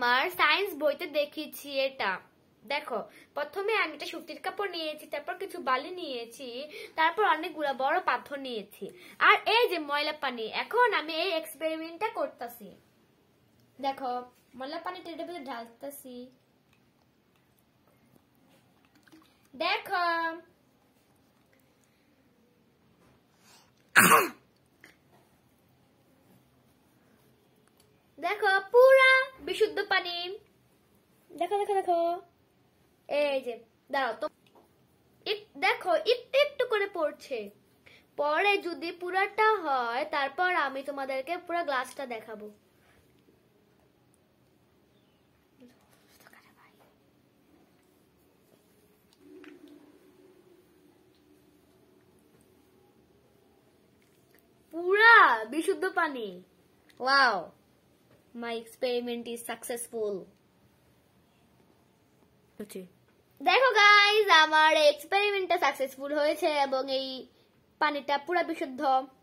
আমার সায়েন্স বইতে দেখিয়েছি এটা। দেখো, প্রথমে আমি একটা সুতির কাপড় নিয়েছি, তারপর কিছু বালি নিয়েছি, তারপর অনেকগুলা বড় পাথর নিয়েছি, আর এই যে ময়লা পানি। এখন আমি এই এক্সপেরিমেন্টটা করতেছি। দেখো, ময়লা পানিটা এটার ভিতরে ঢালতেছি। দেখো, দেখো পুরা বিশুদ্ধ পানি। দেখো দেখো দেখো, এই যে দাঁড়াও তো, দেখো একটু একটু করে পড়ছে। পরে যদি পুরাটা হয় তারপর আমি তোমাদেরকে পুরো গ্লাসটা দেখাবো। পুরা বিশুদ্ধ পানি। Wow, my experiment is successful. দেখো গাইস, আমার এক্সপেরিমেন্টটা সাকসেসফুল হয়েছে এবং এই পানিটা পুরা বিশুদ্ধ।